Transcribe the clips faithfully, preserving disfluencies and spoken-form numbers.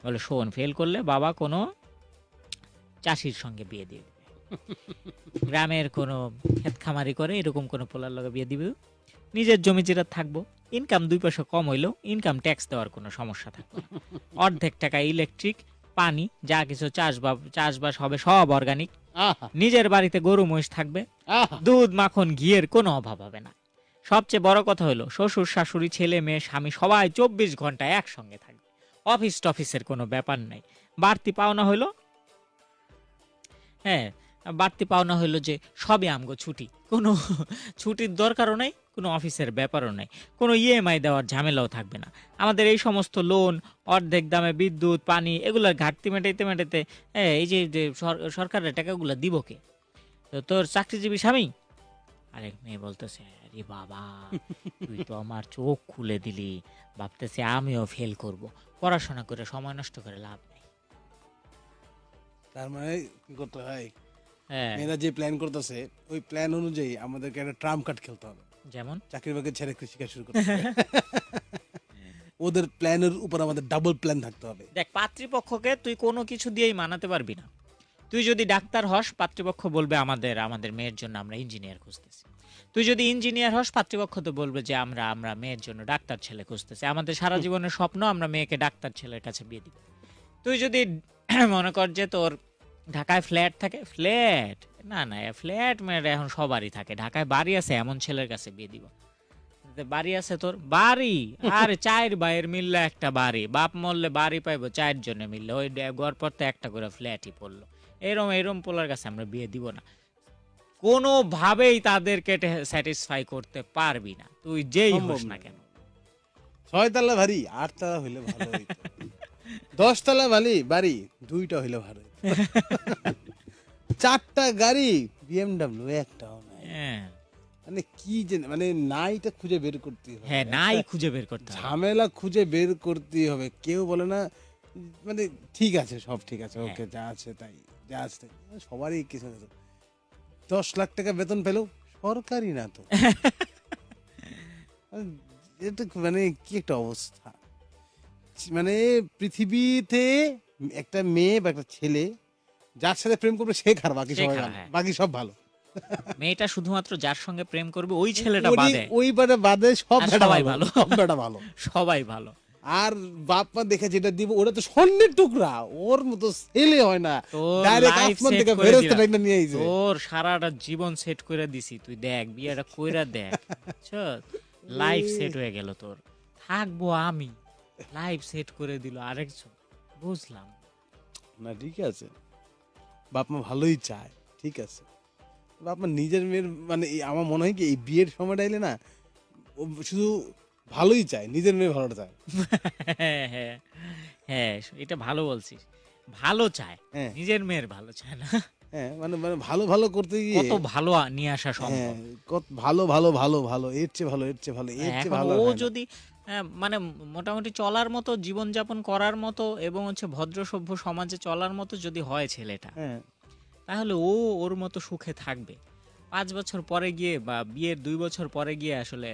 বলে শোন, ফেল করলে বাবা কোনো চাষির সঙ্গে বিয়ে দিয়ে দিবে, গ্রামের কোনো ক্ষেত খামারি করে এরকম কোনো পোলার লগে বিয়ে দিবে, নিজের জমি জিরাত থাকবো, ইনকাম দুই পয়সা কম হইলেও ইনকাম ট্যাক্স দেওয়ার কোনো সমস্যা থাকবে না, অর্ধেক টাকা ইলেকট্রিক পানি যা কিছু চাষবাস চাষবাস হবে সব অর্গানিক, নিজের বাড়িতে গরু মহিষ থাকবে, দুধ মাখন ঘিয়ের কোনো অভাব হবে না। সবচেয়ে বড় কথা হলো শ্বশুর শাশুড়ি ছেলে মেয়ে স্বামী সবাই চব্বিশ ঘন্টা একসঙ্গে থাকবে, অফিস টফিসের কোনো ব্যাপার নাই। বাড়তি পাওনা হইলো, হ্যাঁ বাড়তি পাওনা হইলো যে সবই আমগো ছুটি, কোনো ছুটির দরকারও নাই, কোনো অফিসের ব্যাপারও নাই, কোনো ইএমআই দেওয়ার ঝামেলাও থাকবে না। আমাদের এই সমস্ত লোন, অর্ধেক দামে বিদ্যুৎ পানি এগুলোর ঘাটতি মেটাইতে মেটাইতে এই যে সরকারের টাকাগুলো দিব কে? তো তোর চাকরিজীবী স্বামী। আরেক মেয়ে বলতেছে, আরে বাবা তুই তো আমার চোখ খুলে দিলি, ভাবতেছে আমিও ফেল করব, পড়াশোনা করে সময় নষ্ট করে লাভ নেই। তার মানে কি করতে হয়, মেয়েরা যে প্ল্যান করতেছে ওই প্ল্যান অনুযায়ী আমাদেরকে একটা ট্রাম্প কার্ড খেলতে হবে, যেমন চাকরি বাকরি ছেড়ে কৃষিকাজ শুরু করতে হবে। ওদের প্ল্যানের উপর আমাদের ডাবল প্ল্যান থাকতে হবে। দেখ, পাত্রীপক্ষকে তুই কোনো কিছু দিয়েই মানাতে পারবি না। তুই যদি ডাক্তার হস, পাত্রীপক্ষ বলবে আমাদের আমাদের মেয়ের জন্য আমরা ইঞ্জিনিয়ার খুঁজতেছি। তুই যদি ইঞ্জিনিয়ার হস, পাত্রীপক্ষ তো বলবে যে আমরা আমরা মেয়ের জন্য ডাক্তার ছেলে খুঁজতেছি, আমাদের সারা জীবনের স্বপ্ন আমরা মেয়েকে ডাক্তার ছেলের কাছে বিয়ে দিব। তুই যদি মনে কর যে তোর ঢাকায় ফ্ল্যাট থাকে, ফ্ল্যাট না না ফ্ল্যাট মেয়ের এখন সবারই থাকে, ঢাকায় বাড়ি আছে এমন ছেলের কাছে বিয়ে দিব। বাড়ি আছে তোর, বাড়ি আর চার ভাইয়ের মিললে একটা বাড়ি, বাপ মরলে বাড়ি পাইবো চার জনে মিললে, ওই গড় পড়তে একটা করে ফ্ল্যাটই পড়লো, এরম এরম পোলার কাছে আমরা বিয়ে দিব না। কোনোভাবেই তাদেরকে স্যাটিসফাই করতে পারবি না, তুই যেই হোস না কেন। ছয় তালা বাড়ি আট তালা হইলে ভালো হইতো, দশ তালা বাড়ি বাড়ি দুইটা হইলে ভালো হইতো, চারটা গাড়ি বিএমডব্লিউ একটাও নাই, মানে কি যে মানে নাইটা খুঁজে বের করতে হবে। হ্যাঁ, নাই খুঁজে বের করতে হবে, ঝামেলা খুঁজে বের করতে হবে। কেউ বলে না মানে ঠিক আছে সব ঠিক আছে, ওকে যা আছে তাই, যা আছে তাই, সবারই কিছু কিছু দশ লাখ টাকা বেতন পেলেও সরকারি না তো, এটা মানে কি একটা অবস্থা। মানে পৃথিবীতে একটা মেয়ে বা একটা ছেলে যার সাথে প্রেম করবে সে খারাপ, বাকি সবাই ভালো, বাকি সব ভালো। মেয়েটা শুধুমাত্র যার সঙ্গে প্রেম করবে ওই ছেলেটা বাদে, ওই বাদে বাদে সব সবাই ভালো, সব বেটা ভালো, সবাই ভালো। আর বাপ মা দেখে যেটা দিব ওটা তো স্বর্ণের টুকরা, ওর মতো ছেলে হয় না, ডাইরেক্ট আসমান থেকে ফেরেশতা ডাইনা নিয়ে আইছে। তোর সারাটা জীবন সেট করে দিছি, তুই দেখ বিয়েটা কইরা দেখ, বুঝছো, লাইফ সেট হয়ে গেল তোর, থাকবো আমি, লাইফ সেট করে দিল আরেকজন, বুঝলাম না। ঠিক আছে, বাপ মা ভালোই চায়, ঠিক আছে, বাপ মা নিজের মেয়ের মানে আমার মনে হয় কি এই বিয়ের সময়টা এলে না ও শুধু ভালোই চায়, নিজের মেয়ে ভালোটা চায়। হ্যাঁ হ্যাঁ হ্যাঁ, এটা ভালো বলছিস, ভালো চায়, নিজের মেয়ের ভালো চায় না। হ্যাঁ, মানে মানে ভালো ভালো করতে গিয়ে কত ভালো নিয়ে আসা সম্ভব, কত ভালো ভালো ভালো ভালো এর চেয়ে ভালো এর চেয়ে ভালো এর চেয়ে ভালো। ও যদি মানে মোটামুটি চলার মতো, জীবনযাপন করার মতো এবং হচ্ছে ভদ্র সভ্য সমাজে চলার মতো যদি হয় ছেলেটা, তাহলে ও ওর মতো সুখে থাকবে। পাঁচ বছর পরে গিয়ে বা বিয়ের দুই বছর পরে গিয়ে আসলে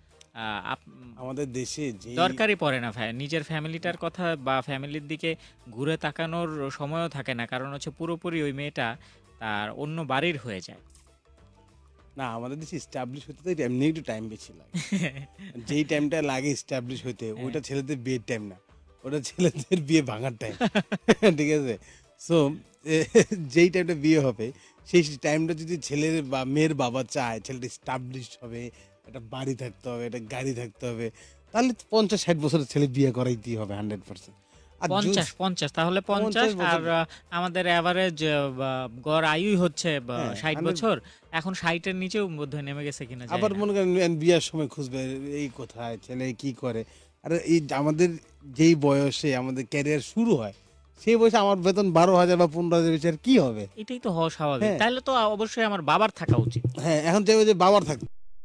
আমাদের দেশে দরকারই পড়ে না নিজের ফ্যামিলিটার কথা বা ফ্যামিলির দিকে ঘুরে তাকানোর সময়ও থাকে না, কারণ হচ্ছে পুরোপুরি ওই মেয়েটা তার অন্য বাড়ির হয়ে যায়। না, আমাদের দেশে এস্টাবলিশ হতে তো এমনি একটু টাইম বেশি লাগে, যেই টাইমটা লাগে এস্টাবলিশ হতে ওইটা ছেলেদের বিয়ের টাইম না, ওটা ছেলেদের বিয়ে ভাঙার টাইম। ঠিক আছে, সো যেই টাইমটা বিয়ে হবে সেই টাইমটা যদি ছেলের বা মেয়ের বাবা চায় ছেলেটা এস্টাবলিশ হবে, একটা বাড়ি থাকতে হবে, একটা গাড়ি থাকতে হবে, তাহলে পঞ্চাশ ষাট বছরের ছেলে বিয়ে করাইতেই হবে হান্ড্রেড পার্সেন্ট। পঞ্চাশ পঞ্চাশ তাহলে পঞ্চাশ, আর আমাদের এভারেজ গড় আয়ুই হচ্ছে ষাট বছর, এখন ষাটের নিচেও বোধহয় নেমে গেছে কিনা। আবার মনে করেন বিয়ের সময় খুঁজবে এই কোথায় ছেলে কি করে, আর এই আমাদের যেই বয়সে আমাদের ক্যারিয়ার শুরু হয় সেই বয়সে আমার বেতন বারো হাজার বা পনেরো হাজার বেশি আর কি হবে? এটাই তো হওয়া স্বাভাবিক। তাহলে তো অবশ্যই আমার বাবার থাকা উচিত। হ্যাঁ, এখন চাইবে যে বাবার থাকবে।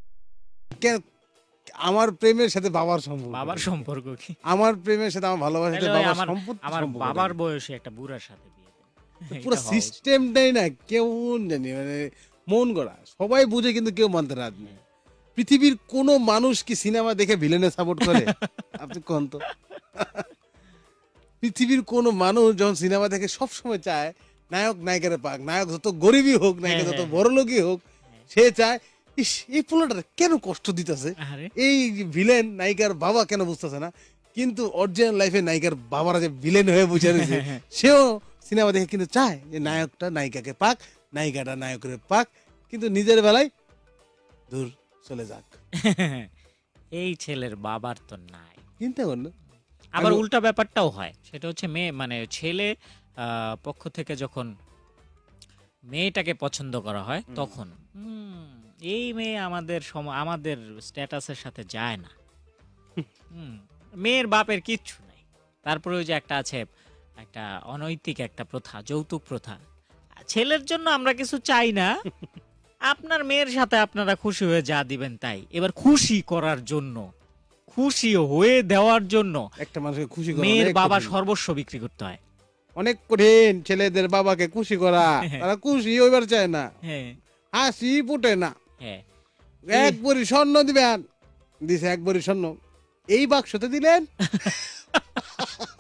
আমার প্রেমের সাথে বাবার সম্পর্ক, বাবার সম্পর্ক কি? আমার প্রেমের সাথে আমার ভালোবাসার সাথে বাবার সম্পর্ক, আমার বাবার বয়সে একটা বুড়ার সাথে বিয়ে দেন, পুরো সিস্টেমটাই না কেমন জানি মানে মন গড়া, সবাই বুঝে কিন্তু কেউ মানতে রাজি নেই। পৃথিবীর কোন মানুষ কি সিনেমা দেখে ভিলেনের সাপোর্ট করে? আপনি কোন তো পৃথিবীর কোন মানুষ যখন সিনেমা দেখে সবসময় চায় নায়ক নায়িকারে পাক, নায়ক যত গরিবই হোক, নায়িকা যত বড় লোকই হোক, সে চায় ইস এই পোলাটা কেন কষ্ট দিতেছে, এই ভিলেন নায়িকার বাবা কেন বুঝতেছে না। কিন্তু অরিজিনাল লাইফে নায়িকার বাবারা যে ভিলেন হয়ে বসে রয়েছে, সেও সিনেমা দেখে কিন্তু চায় যে নায়কটা নায়িকাকে পাক, নায়িকাটা নায়কের পাক, কিন্তু নিজের বেলায় দূর চলে যাক। এই ছেলের বাবার তো নাই। চিন্তা কর না। আবার উল্টা ব্যাপারটাও হয়, সেটা হচ্ছে মেয়ে মানে ছেলে আহ, পক্ষ থেকে যখন মেয়েটাকে পছন্দ করা হয় তখন হুম, এই মেয়ে আমাদের সম- আমাদের স্ট্যাটাসের সাথে যায় না। হুম, মেয়ের বাপের কিচ্ছু নাই। তারপরে ওই যে একটা আছে একটা অনৈতিক একটা প্রথা, যৌতুক প্রথা। ছেলের জন্য আমরা কিছু চাই না, আপনার মেয়ের সাথে আপনারা খুশি হয়ে যা দিবেন তাই। এবার খুশি করার জন্য, খুশি হয়ে দেওয়ার জন্য একটা মানুষকে খুশি করা মেয়ের অনেক বাবা কঠিন। সর্বস্ব বিক্রি করতে হয়। অনেক কঠিন ছেলেদের বাবাকে খুশি করা, তারা খুশি হইবার চায় না, হ্যাঁ হাসি ফুটে না। হ্যাঁ এক ভরি স্বর্ণ দিবেন, দিছে এক ভরি স্বর্ণ, এই বাক্সতে দিলেন